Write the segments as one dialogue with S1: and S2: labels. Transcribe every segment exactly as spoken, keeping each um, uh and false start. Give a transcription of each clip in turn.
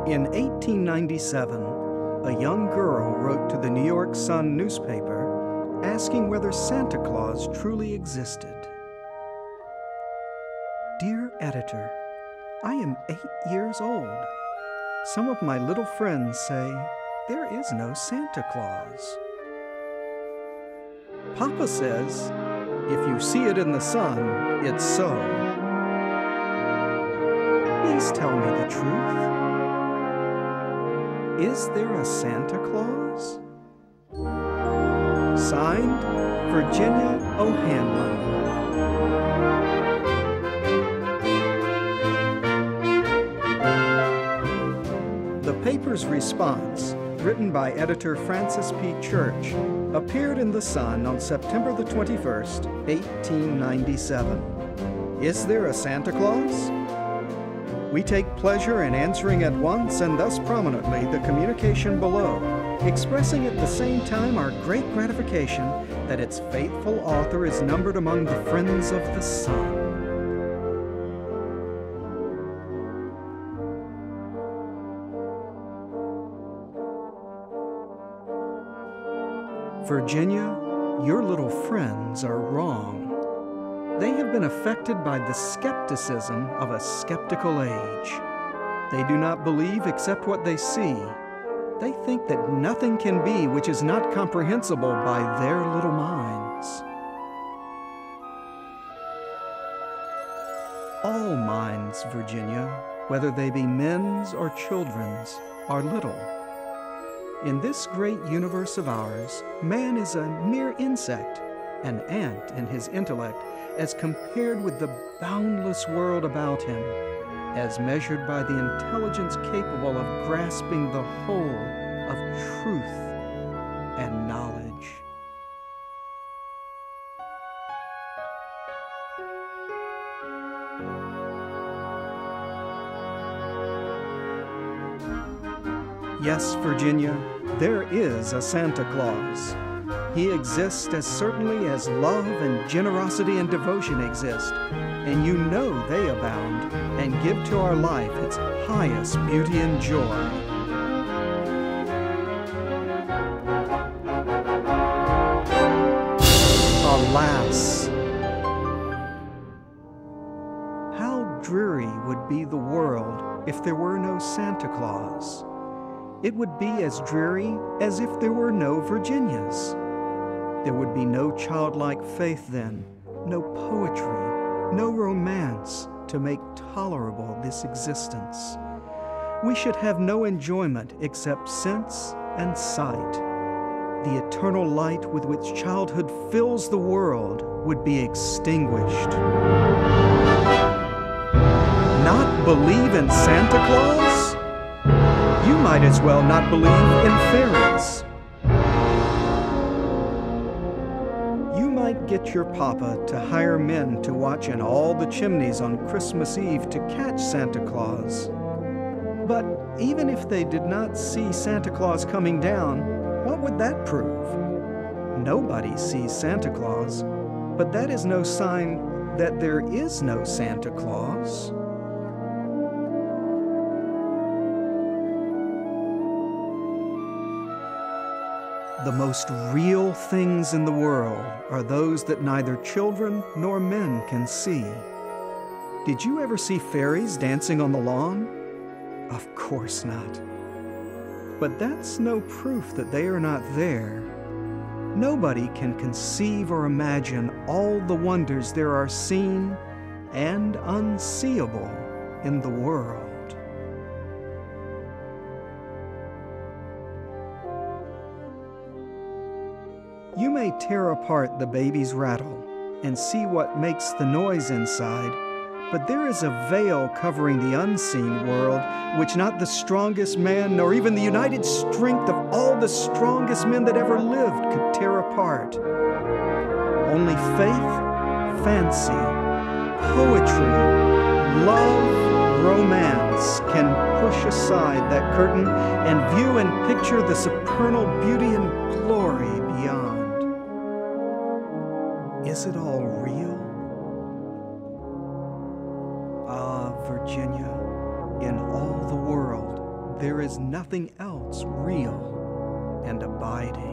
S1: In eighteen ninety-seven, a young girl wrote to the New York Sun newspaper asking whether Santa Claus truly existed. Dear editor, I am eight years old. Some of my little friends say there is no Santa Claus. Papa says, if you see it in the sun, it's so. Please tell me the truth. Is there a Santa Claus? Signed, Virginia O'Hanlon. The paper's response, written by editor Francis P. Church, appeared in The Sun on September the twenty-first, eighteen ninety-seven. Is there a Santa Claus? We take pleasure in answering at once and thus prominently the communication below, expressing at the same time our great gratification that its faithful author is numbered among the friends of the Sun. Virginia, your little friends are wrong. They have been affected by the skepticism of a skeptical age. They do not believe except what they see. They think that nothing can be which is not comprehensible by their little minds. All minds, Virginia, whether they be men's or children's, are little. In this great universe of ours, man is a mere insect, an ant in his intellect, as compared with the boundless world about him, as measured by the intelligence capable of grasping the whole of truth and knowledge. Yes, Virginia, there is a Santa Claus. He exists as certainly as love and generosity and devotion exist, and you know they abound and give to our life its highest beauty and joy. Alas! How dreary would be the world if there were no Santa Claus. It would be as dreary as if there were no Virginias. There would be no childlike faith then, no poetry, no romance to make tolerable this existence. We should have no enjoyment except sense and sight. The eternal light with which childhood fills the world would be extinguished. Not believe in Santa Claus? You might as well not believe in fairies. You might get your papa to hire men to watch in all the chimneys on Christmas Eve to catch Santa Claus. But even if they did not see Santa Claus coming down, what would that prove? Nobody sees Santa Claus, but that is no sign that there is no Santa Claus. The most real things in the world are those that neither children nor men can see. Did you ever see fairies dancing on the lawn? Of course not. But that's no proof that they are not there. Nobody can conceive or imagine all the wonders there are seen and unseeable in the world. You may tear apart the baby's rattle and see what makes the noise inside, but there is a veil covering the unseen world which not the strongest man nor even the united strength of all the strongest men that ever lived could tear apart. Only faith, fancy, poetry, love, romance can push aside that curtain and view and picture the supernal beauty and glory beyond. Is it all real? Ah, Virginia, in all the world, there is nothing else real and abiding.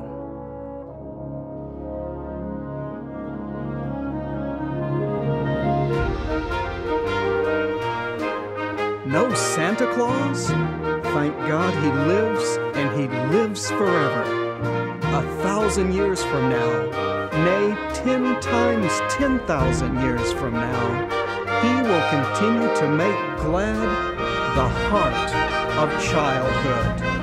S1: No Santa Claus? Thank God he lives, and he lives forever. A thousand years from now, nay, ten times ten thousand years from now, he will continue to make glad the heart of childhood.